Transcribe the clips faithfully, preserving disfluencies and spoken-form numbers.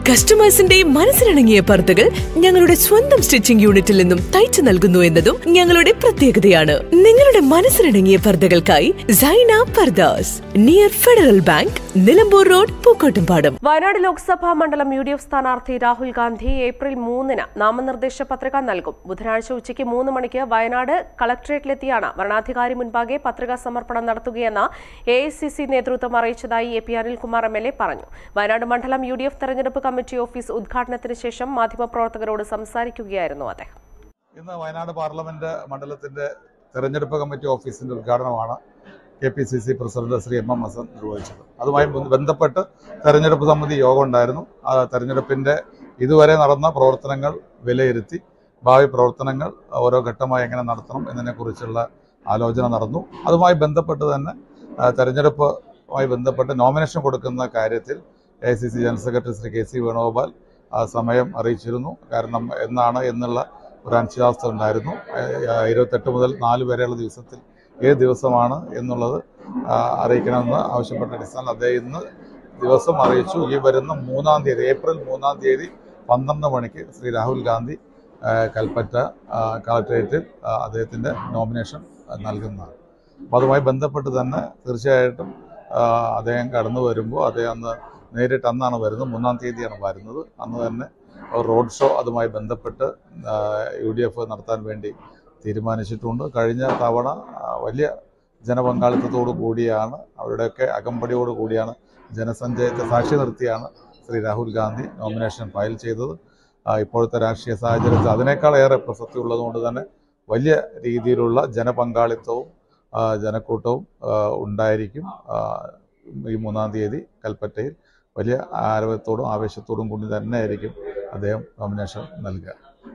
കസ്റ്റമേഴ്സിന്റെ മനസ്സിനിണങ്ങിയ പർദ്ദകൾ ഞങ്ങളുടെ സ്വന്തം സ്റ്റിച്ചിംഗ് യൂണിറ്റിൽ നിന്നും തയ്ച്ചു നൽകുന്നു എന്നതും ഞങ്ങളുടെ പ്രത്യേകതയാണ്. നിങ്ങളുടെ മനസ്സിനിണങ്ങിയ പർദ്ദകൾക്കായി Saina Pardas, near federal bank, Nilambur road, Pookkottumpadam. Wayanad Lok Sabha മണ്ഡലം യു ഡി എഫ് സ്ഥാനാർത്ഥി രാഹുൽ ഗാന്ധി ഏപ്രിൽ മൂന്നിന് നാമനിർദ്ദേശ പത്രിക നൽകും. ബുധനാഴ്ച ഉച്ചയ്ക്ക് മൂന്ന് മണിക്ക് വയനാട് കളക്ടറേറ്റിലെത്തിയാണ് വരണാധികാരി മുൻപാകെ പത്രികാ സമർപ്പണം നടത്തുകയെന്ന് എ ഐ സി സി നേതൃത്വം അറിയിച്ചതായി A P Anilkumar M L A പറഞ്ഞു. വയനാട് മണ്ഡലം യു ഡി എഫ് തെരഞ്ഞെടുപ്പ് കമ്മിറ്റി ഓഫീസ് ഉദ്ഘാടനത്തിന് ശേഷം മാധ്യമപ്രവർത്തകരോട് സംസാരിക്കുകയായിരുന്നു അദ്ദേഹം. ഇന്ന് വയനാട് പാർലമെന്റ് മണ്ഡലത്തിന്റെ തെരഞ്ഞെടുപ്പ് കമ്മിറ്റി ഓഫീസിന്റെ ഉദ്ഘാടനമാണ് K P C C president Shri M M Hassan നിർവഹിച്ചത്. അതുമായി ബന്ധപ്പെട്ട് തെരഞ്ഞെടുപ്പ് സമിതി യോഗം ഉണ്ടായിരുന്നു. ആ തെരഞ്ഞെടുപ്പിന്റെ ഇതുവരെ നടന്ന പ്രവർത്തനങ്ങൾ വിലയിരുത്തി ഭാവി പ്രവർത്തനങ്ങൾ ഓരോ ഘട്ടമായി എങ്ങനെ നടത്തണം എന്നതിനെക്കുറിച്ചുള്ള ആലോചന നടന്നു. അതുമായി ബന്ധപ്പെട്ട് തന്നെ തെരഞ്ഞെടുപ്പുമായി ബന്ധപ്പെട്ട് നോമിനേഷൻ കൊടുക്കുന്ന കാര്യത്തിൽ A I C C general secretary Shri K C Venugopal ആ സമയം അറിയിച്ചിരുന്നു. കാരണം എന്നാണ് എന്നുള്ള ഒരു അനിശ്ചിതാവസ്ഥ ഉണ്ടായിരുന്നു. ഇരുപത്തെട്ട് മുതൽ നാല് വരെയുള്ള ദിവസത്തിൽ ഏത് ദിവസമാണ് എന്നുള്ളത് അറിയിക്കണമെന്ന് ആവശ്യപ്പെട്ട അടിസ്ഥാനത്തിൽ അദ്ദേഹം ഇന്ന് ദിവസം അറിയിച്ചു. ഈ വരുന്ന മൂന്നാം തീയതി ഏപ്രിൽ മൂന്നാം തീയതി പന്ത്രണ്ട് മണിക്ക് ശ്രീ രാഹുൽ ഗാന്ധി കൽപ്പറ്റ കളക്ടറേറ്റിൽ അദ്ദേഹത്തിൻ്റെ നോമിനേഷൻ നൽകുന്നതാണ്. അപ്പോൾ അതുമായി ബന്ധപ്പെട്ട് തന്നെ തീർച്ചയായിട്ടും അദ്ദേഹം കടന്നു വരുമ്പോൾ അദ്ദേഹം അന്ന് നേരിട്ട് അന്നാണ് വരുന്നത്, മൂന്നാം തീയതിയാണ് വരുന്നത്. അന്ന് തന്നെ റോഡ് ഷോ അതുമായി ബന്ധപ്പെട്ട് യു ഡി എഫ് നടത്താൻ വേണ്ടി തീരുമാനിച്ചിട്ടുണ്ട്. കഴിഞ്ഞ തവണ വലിയ ജനപങ്കാളിത്തത്തോടു കൂടിയാണ്, അവരുടെയൊക്കെ അകമ്പടിയോട് കൂടിയാണ്, ജനസഞ്ചയത്തെ സാക്ഷി നിർത്തിയാണ് ശ്രീ രാഹുൽ ഗാന്ധി നോമിനേഷൻ ഫയൽ ചെയ്തത്. ഇപ്പോഴത്തെ രാഷ്ട്രീയ സാഹചര്യത്തിൽ അതിനേക്കാൾ ഏറെ പ്രസക്തി ഉള്ളതുകൊണ്ട് തന്നെ വലിയ രീതിയിലുള്ള ജനപങ്കാളിത്തവും ജനക്കൂട്ടവും ഉണ്ടായിരിക്കും. ഈ മൂന്നാം തീയതി കൽപ്പറ്റയിൽ വലിയ ആരവത്തോടും ആവേശത്തോടും കൂടി തന്നെ ആയിരിക്കും അദ്ദേഹം നോമിനേഷൻ നൽകുക.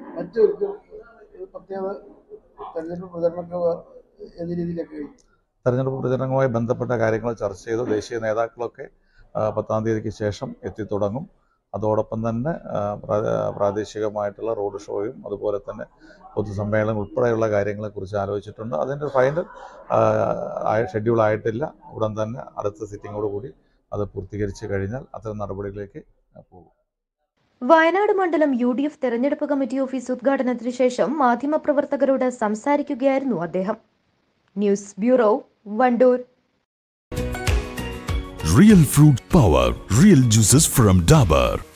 തെരഞ്ഞെടുപ്പ് പ്രചരണങ്ങളുമായി ബന്ധപ്പെട്ട കാര്യങ്ങൾ ചർച്ച ചെയ്തു. ദേശീയ നേതാക്കളൊക്കെ പത്താം തീയതിക്ക് ശേഷം എത്തിത്തുടങ്ങും. അതോടൊപ്പം തന്നെ പ്രാദേശികമായിട്ടുള്ള റോഡ് ഷോയും അതുപോലെ തന്നെ പൊതുസമ്മേളനം ഉൾപ്പെടെയുള്ള കാര്യങ്ങളെക്കുറിച്ച് ആലോചിച്ചിട്ടുണ്ട്. അതിൻ്റെ ഫൈനൽ ഷെഡ്യൂൾ ആയിട്ടില്ല. ഉടൻ തന്നെ അടുത്ത സിറ്റിങ്ങോട് കൂടി അത് പൂർത്തീകരിച്ച് കഴിഞ്ഞാൽ അത്തരം നടപടികളിലേക്ക് പോകും. വയനാട് മണ്ഡലം യു ഡി എഫ് തെരഞ്ഞെടുപ്പ് കമ്മിറ്റി ഓഫീസ് ഉദ്ഘാടനത്തിന് ശേഷം മാധ്യമപ്രവർത്തകരോട് സംസാരിക്കുകയായിരുന്നു അദ്ദേഹം. News bureau, Wandoor. Real fruit power, real juices from Dabur.